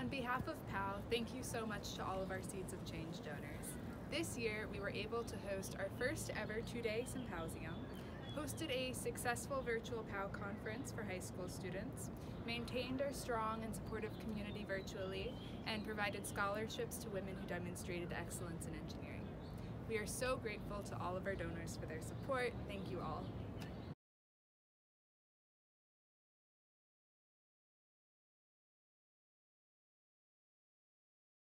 On behalf of POWE, thank you so much to all of our Seeds of Change donors. This year, we were able to host our first ever two-day symposium, hosted a successful virtual POWE conference for high school students, maintained our strong and supportive community virtually, and provided scholarships to women who demonstrated excellence in engineering. We are so grateful to all of our donors for their support. Thank you all.